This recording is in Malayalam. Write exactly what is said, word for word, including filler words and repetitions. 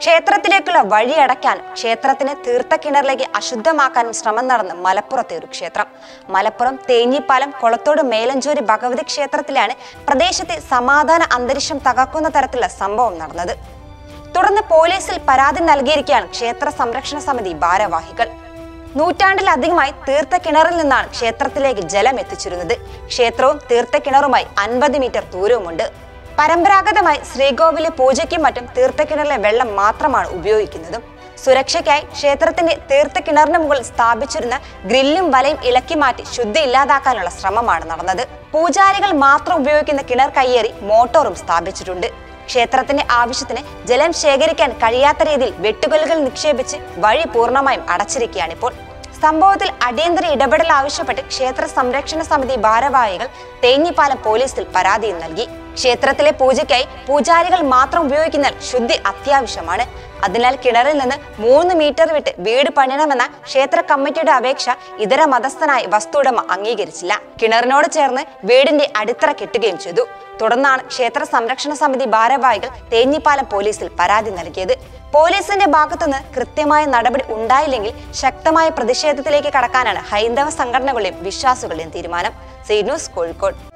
ക്ഷേത്രത്തിലേക്കുള്ള വഴി അടയ്ക്കാനും ക്ഷേത്രത്തിന് തീർത്ഥക്കിണറിലേക്ക് അശുദ്ധമാക്കാനും ശ്രമം നടന്ന മലപ്പുറത്തെ ഒരു ക്ഷേത്രം. മലപ്പുറം തേഞ്ഞിപ്പാലം കൊളത്തോട് മേലഞ്ചേരി ഭഗവതി ക്ഷേത്രത്തിലാണ് പ്രദേശത്തെ സമാധാന അന്തരീക്ഷം തകർക്കുന്ന തരത്തിലുള്ള സംഭവം നടന്നത്. തുടർന്ന് പോലീസിൽ പരാതി നൽകിയിരിക്കുകയാണ് ക്ഷേത്ര സംരക്ഷണ സമിതി ഭാരവാഹികൾ. നൂറ്റാണ്ടിലധികമായി തീർത്ഥക്കിണറിൽ നിന്നാണ് ക്ഷേത്രത്തിലേക്ക് ജലം എത്തിച്ചിരുന്നത്. ക്ഷേത്രവും തീർത്ഥക്കിണറുമായി അൻപത് മീറ്റർ ദൂരവുമുണ്ട്. പരമ്പരാഗതമായി ശ്രീകോവിലെ പൂജയ്ക്കും മറ്റും തീർത്ഥക്കിണറിലെ വെള്ളം മാത്രമാണ് ഉപയോഗിക്കുന്നതും. സുരക്ഷയ്ക്കായി ക്ഷേത്രത്തിന്റെ തീർത്ഥക്കിണറിന് മുകളിൽ സ്ഥാപിച്ചിരുന്ന ഗ്രില്ലും വലയും ഇളക്കി മാറ്റി ശുദ്ധി ഇല്ലാതാക്കാനുള്ള ശ്രമമാണ് നടന്നത്. പൂജാരികൾ മാത്രം ഉപയോഗിക്കുന്ന കിണർ കയ്യേറി മോട്ടോറും സ്ഥാപിച്ചിട്ടുണ്ട്. ക്ഷേത്രത്തിന്റെ ആവശ്യത്തിന് ജലം ശേഖരിക്കാൻ കഴിയാത്ത രീതിയിൽ വെട്ടുകല്ലുകൾ നിക്ഷേപിച്ച് വഴി പൂർണ്ണമായും അടച്ചിരിക്കുകയാണിപ്പോൾ. സംഭവത്തിൽ അടിയന്തര ഇടപെടൽ ആവശ്യപ്പെട്ട് ക്ഷേത്ര സംരക്ഷണ സമിതി ഭാരവാഹികൾ തേഞ്ഞിപ്പാലം പോലീസിൽ പരാതിയും നൽകി. ക്ഷേത്രത്തിലെ പൂജയ്ക്കായി പൂജാരികൾ മാത്രം ഉപയോഗിക്കുന്ന ശുദ്ധി അത്യാവശ്യമാണ്. അതിനാൽ കിണറിൽ നിന്ന് മൂന്ന് മീറ്റർ വിട്ട് വീട് പണിയണമെന്ന ക്ഷേത്ര കമ്മിറ്റിയുടെ അപേക്ഷ ഇതര മതസ്ഥനായ വസ്തുടമ അംഗീകരിച്ചില്ല. കിണറിനോട് ചേർന്ന് വീടിന്റെ അടിത്തറ കെട്ടുകയും ചെയ്തു. തുടർന്നാണ് ക്ഷേത്ര സംരക്ഷണ സമിതി ഭാരവാഹികൾ തേഞ്ഞിപ്പാലം പോലീസിൽ പരാതി നൽകിയത്. പോലീസിന്റെ ഭാഗത്തുനിന്ന് കൃത്യമായ നടപടി ഉണ്ടായില്ലെങ്കിൽ ശക്തമായ പ്രതിഷേധത്തിലേക്ക് കടക്കാനാണ് ഹൈന്ദവ സംഘടനകളുടെയും വിശ്വാസികളുടെയും തീരുമാനം. C News Kozhikode.